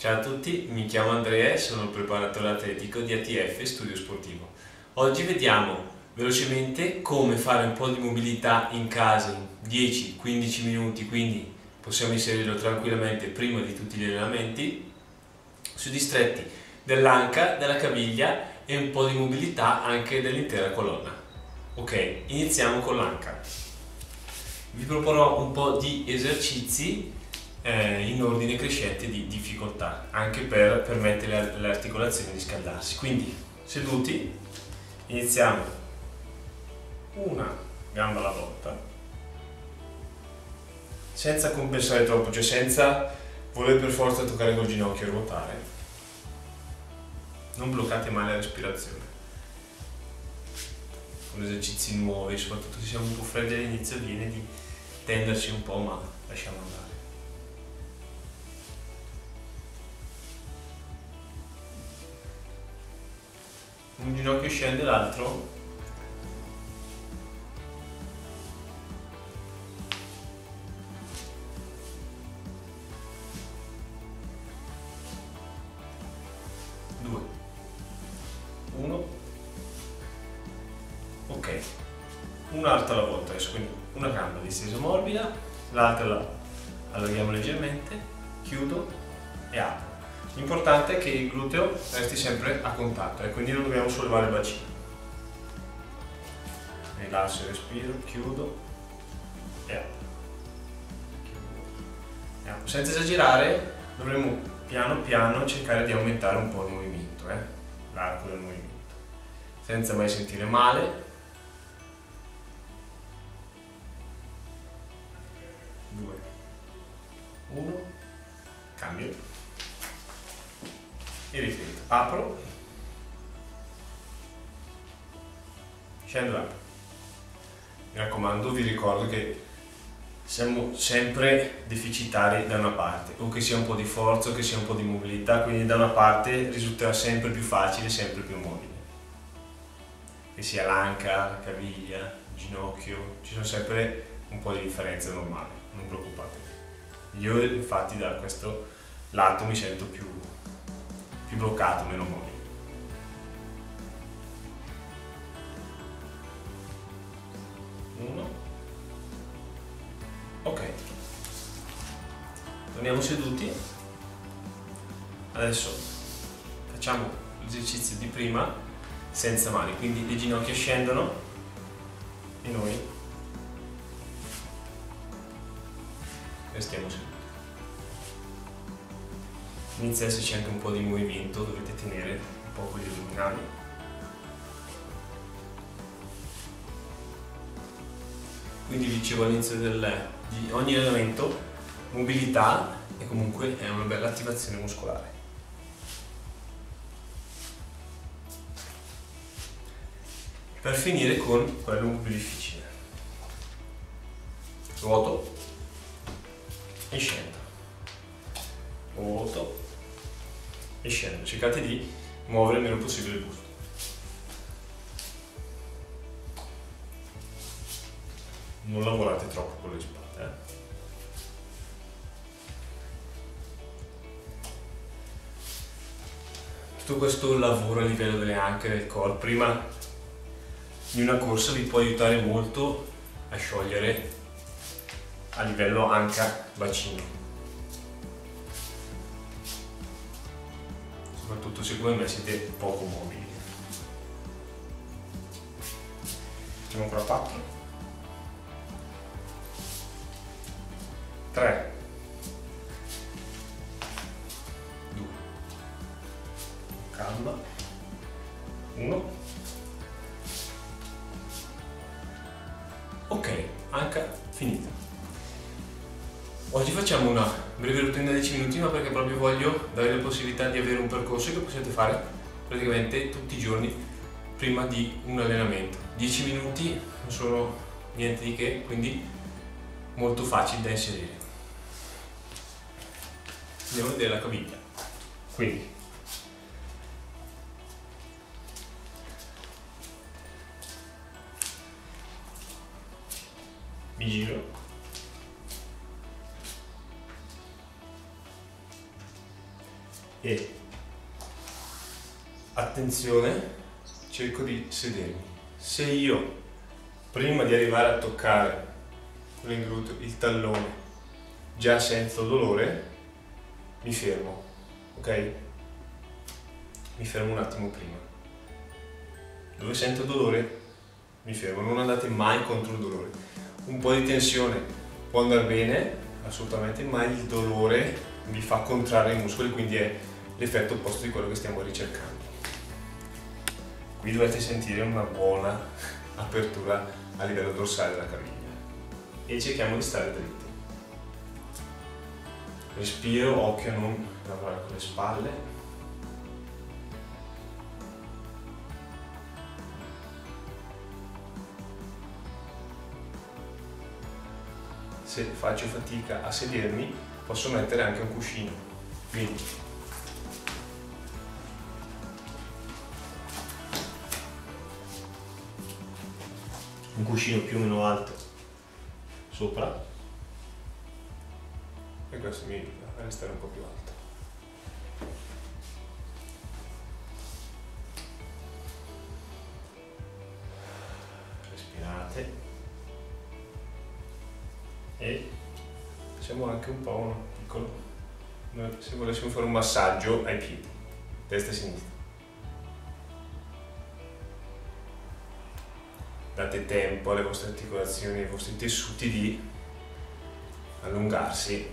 Ciao a tutti, mi chiamo Andrea e sono il preparatore atletico di ATF Studio Sportivo. Oggi vediamo velocemente come fare un po' di mobilità in casa in 10-15 minuti, quindi possiamo inserirlo tranquillamente prima di tutti gli allenamenti, sui distretti dell'anca, della caviglia e un po' di mobilità anche dell'intera colonna. Ok, iniziamo con l'anca. Vi proporrò un po' di esercizi in ordine crescente di difficoltà, anche per permettere alle articolazioni di scaldarsi. Quindi, seduti, iniziamo una gamba alla volta, senza compensare troppo, cioè senza voler per forza toccare col ginocchio e ruotare. Non bloccate mai la respirazione. Con esercizi nuovi, soprattutto se siamo un po' freddi all'inizio, viene di tendersi un po', ma lasciamo andare. Un ginocchio scende, l'altro due, uno, ok, un alto alla volta adesso, quindi una gamba distesa morbida, l'altra la allarghiamo leggermente, chiudo e apro. L'importante è che il gluteo resti sempre a contatto e quindi non dobbiamo sollevare il bacino. Rilasso il respiro, chiudo e apro. Senza esagerare dovremo piano piano cercare di aumentare un po' il movimento, l'arco del movimento, senza mai sentire male. 2, 1, cambio e ripeto, apro, scendo, apro. Mi raccomando, vi ricordo che siamo sempre deficitari da una parte, o che sia un po' di forza o che sia un po' di mobilità, quindi da una parte risulterà sempre più facile, sempre più mobile. Che sia l'anca, la caviglia, il ginocchio, ci sono sempre un po' di differenze normali, non preoccupatevi. Io infatti da questo lato mi sento più bloccato, meno mobile. Uno. Ok. Torniamo seduti. Adesso facciamo l'esercizio di prima senza mani, quindi le ginocchia scendono e noi restiamo seduti. Inizia ad esserci anche un po' di movimento, dovete tenere un po' gli addominali. Quindi vi dicevo all'inizio di ogni allenamento, mobilità e comunque è una bella attivazione muscolare. Per finire con quello un po' più difficile. Ruoto e scendo. Ruoto e scendo. Cercate di muovere il meno possibile il busto. Non lavorate troppo con le spalle. Tutto questo lavoro a livello delle anche del core prima di una corsa vi può aiutare molto a sciogliere a livello anca bacino. Soprattutto se come me siete poco mobili. Facciamo ancora 4, 3, 2, calma, 1, ok, anca finita. Oggi facciamo una breve routine da 10 minuti, ma perché proprio voglio dare la possibilità di avere un percorso che possiate fare praticamente tutti i giorni prima di un allenamento. 10 minuti non sono niente di che, quindi molto facili da inserire. Andiamo a vedere la caviglia. Quindi mi giro, E attenzione, cerco di sedermi. Se io prima di arrivare a toccare con l'ingruto il tallone già sento dolore, mi fermo, ok? Mi fermo un attimo prima. Dove sento dolore, mi fermo. Non andate mai contro il dolore. Un po' di tensione può andare bene, assolutamente, ma il dolore vi fa contrarre i muscoli, quindi è l'effetto opposto di quello che stiamo ricercando. Qui dovete sentire una buona apertura a livello dorsale della caviglia e cerchiamo di stare dritti. Respiro, occhio a non lavorare con le spalle. Se faccio fatica a sedermi, posso mettere anche un cuscino. Quindi un cuscino più o meno alto sopra, e questo mi aiuta a restare un po' più alto. Respirate e facciamo anche un po' un piccolo, se volessimo fare un massaggio ai piedi, destra e sinistra. Date tempo alle vostre articolazioni, ai vostri tessuti di allungarsi.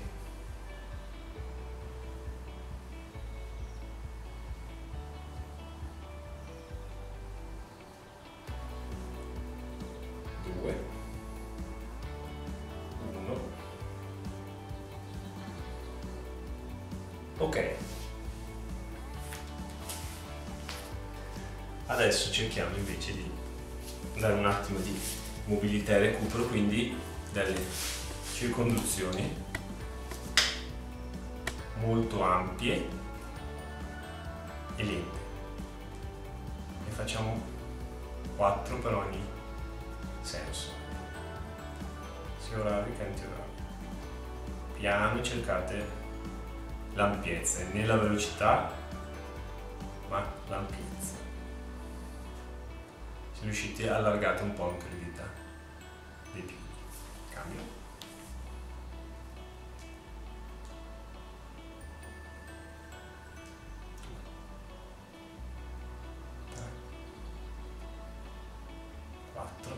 Due, uno. Ok. Adesso cerchiamo invece di dare un attimo di mobilità e recupero, quindi delle circonduzioni molto ampie e lente, e facciamo 4 per ogni senso, sia orali che antiorali. Piano, cercate l'ampiezza, né la velocità ma l'ampiezza. Se riuscite, allargate un po' anche le dita dei piedi. Cambio. 3, 4.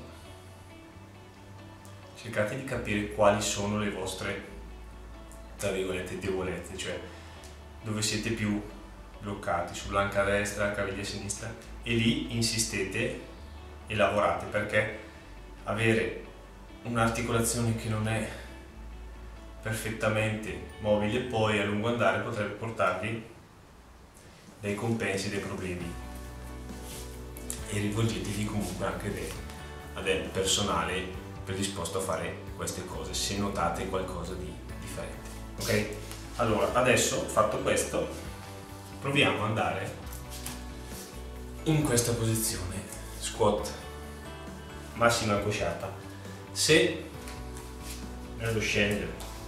Cercate di capire quali sono le vostre, tra virgolette, debolezze, cioè dove siete più bloccati, sull'anca destra, caviglia sinistra, e lì insistete e lavorate, perché avere un'articolazione che non è perfettamente mobile poi a lungo andare potrebbe portarvi dei compensi, dei problemi, e rivolgetevi comunque anche a del personale predisposto a fare queste cose se notate qualcosa di differente. Ok? Allora, adesso fatto questo, proviamo ad andare in questa posizione squat massima incrociata. Se nello scendere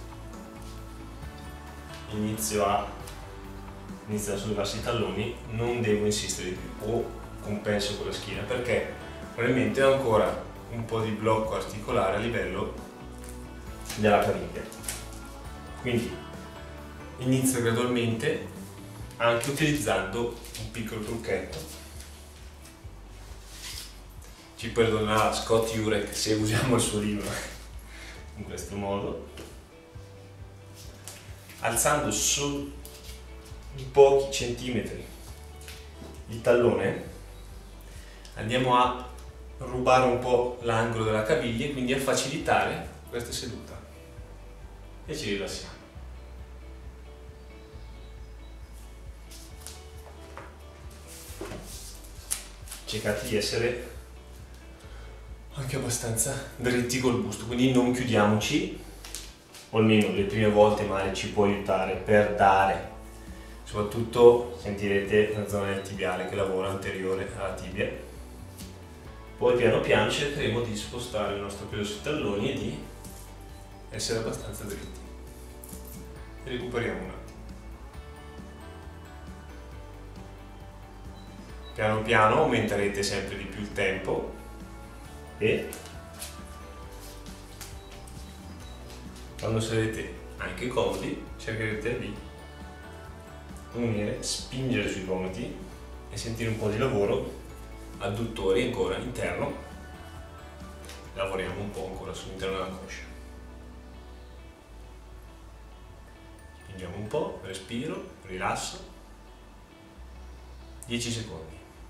inizio a sollevarsi i talloni, non devo insistere di più o compenso con la schiena, perché probabilmente ho ancora un po' di blocco articolare a livello della caviglia. Quindi inizio gradualmente, anche utilizzando un piccolo trucchetto. Ci perdonerà Scott Jurek se usiamo il suo libro in questo modo, alzando su pochi centimetri il tallone, andiamo a rubare un po' l'angolo della caviglia e quindi a facilitare questa seduta, e ci rilassiamo. Cercate di essere anche abbastanza dritti col busto, quindi non chiudiamoci, o almeno le prime volte magari ci può aiutare per dare, soprattutto sentirete la zona del tibiale che lavora anteriore alla tibia. Poi piano piano cercheremo di spostare il nostro peso sui talloni e di essere abbastanza dritti. E recuperiamo un attimo. Piano piano aumenterete sempre di più il tempo e quando sarete anche comodi cercherete di unire, spingere sui gomiti e sentire un po' di lavoro, adduttori ancora interno, lavoriamo un po' ancora sull'interno della coscia. Spingiamo un po', respiro, rilasso, 10 secondi.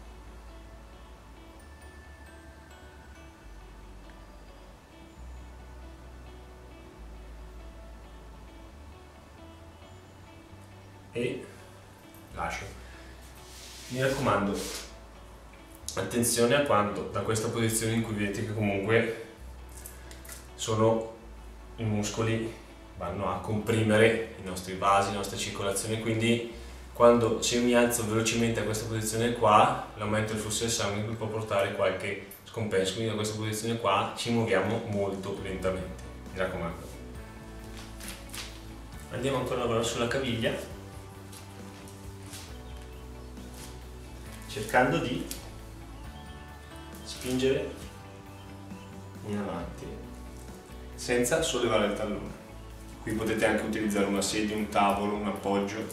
E lascio. Mi raccomando, attenzione a quando da questa posizione in cui vedete che comunque i muscoli vanno a comprimere i nostri vasi, la nostra circolazione, quindi quando se io mi alzo velocemente a questa posizione qua, l'aumento del flusso del sangue può portare qualche scompenso, quindi da questa posizione qua ci muoviamo molto lentamente, mi raccomando. Andiamo ancora a lavorare sulla caviglia, cercando di spingere in avanti senza sollevare il tallone. Qui potete anche utilizzare una sedia, un tavolo, un appoggio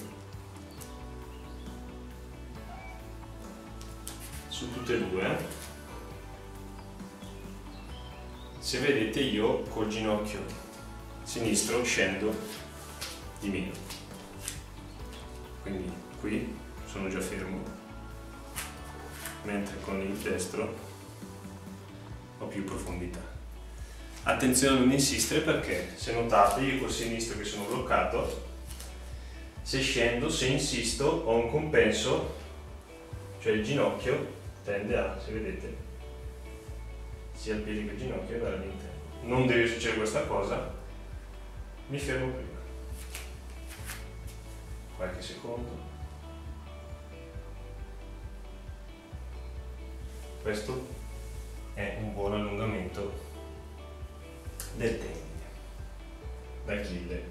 su tutte e due. Se vedete, io col ginocchio sinistro scendo di meno, quindi qui sono già fermo, mentre con il destro ho più profondità. Attenzione a non insistere, perché se notate io col sinistro che sono bloccato, se scendo, se insisto ho un compenso, cioè il ginocchio tende a, se vedete, sia il piede che il ginocchio andare all'interno. Non deve succedere questa cosa, mi fermo prima, qualche secondo. Questo è un buon allungamento del tendine d'Achille.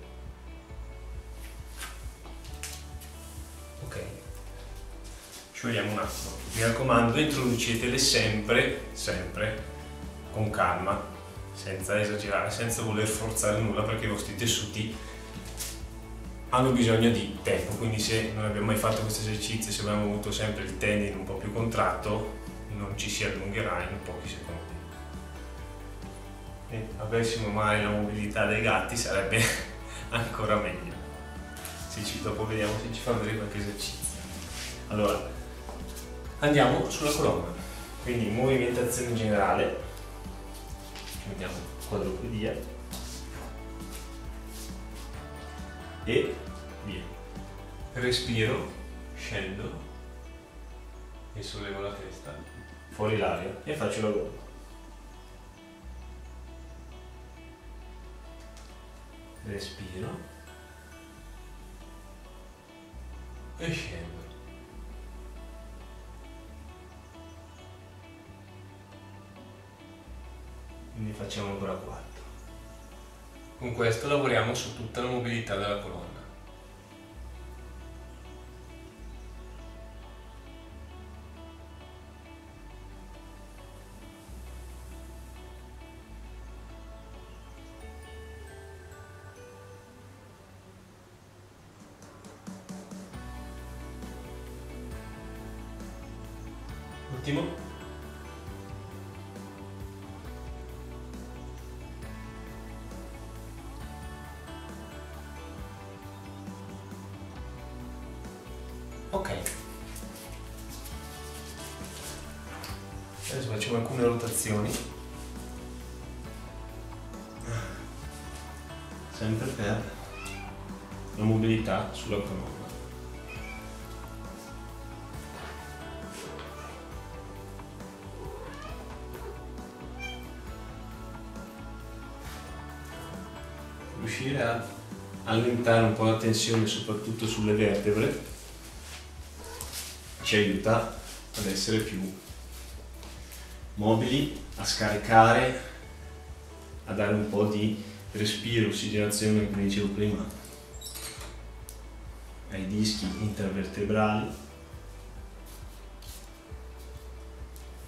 Ok, sciogliamo un attimo. Mi raccomando, introducetele sempre con calma, senza esagerare, senza voler forzare nulla, perché i vostri tessuti hanno bisogno di tempo, quindi se non abbiamo mai fatto questo esercizio, se abbiamo avuto sempre il tendine un po' più contratto, non ci si allungherà in pochi secondi. E avessimo mai la mobilità dei gatti sarebbe ancora meglio. Dopo vediamo se ci fa vedere qualche esercizio. Allora, andiamo sulla colonna, quindi movimentazione generale, ci mettiamo quadrupedia e via. Respiro, scendo e sollevo la testa, fuori l'aria e faccio la gomma. Respiro e scendo. Quindi facciamo ancora 4. Con questo lavoriamo su tutta la mobilità della colonna. Ultimo. Ok. Adesso facciamo alcune rotazioni. Sempre per la mobilità sulla colonna. Riuscire a allentare un po' la tensione soprattutto sulle vertebre ci aiuta ad essere più mobili, a scaricare, a dare un po' di respiro, ossigenazione, come dicevo prima, ai dischi intervertebrali.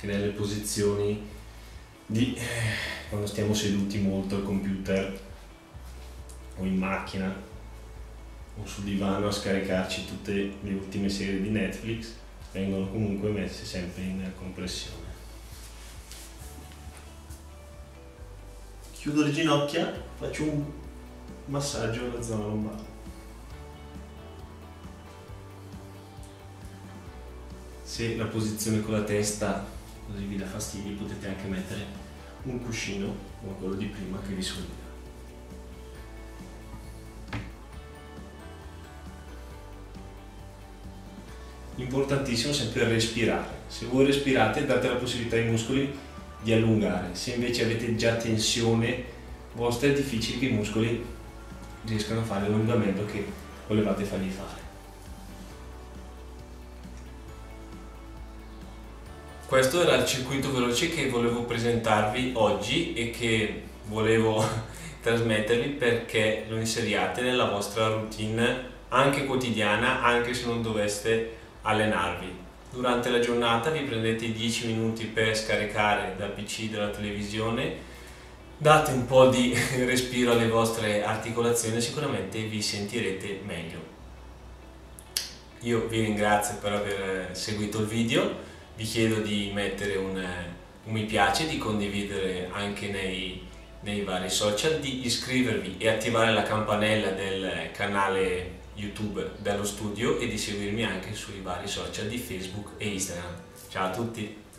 che nelle posizioni di quando stiamo seduti molto al computer o in macchina o sul divano a scaricarci tutte le ultime serie di Netflix, vengono comunque messe sempre in compressione. Chiudo le ginocchia, faccio un massaggio alla zona lombare. Se la posizione con la testa così vi dà fastidio, potete anche mettere un cuscino come quello di prima che vi solleva. Importantissimo sempre respirare. Se voi respirate date la possibilità ai muscoli di allungare. Se invece avete già tensione vostra è difficile che i muscoli riescano a fare l'allungamento che volevate fargli fare. Questo era il circuito veloce che volevo presentarvi oggi e che volevo trasmettervi perché lo inseriate nella vostra routine anche quotidiana, anche se non doveste allenarvi. Durante la giornata vi prendete 10 minuti per scaricare dal PC, dalla televisione, date un po' di respiro alle vostre articolazioni e sicuramente vi sentirete meglio. Io vi ringrazio per aver seguito il video, vi chiedo di mettere un mi piace, di condividere anche nei vari social, di iscrivervi e attivare la campanella del canale YouTube dello studio e di seguirmi anche sui vari social di Facebook e Instagram. Ciao a tutti!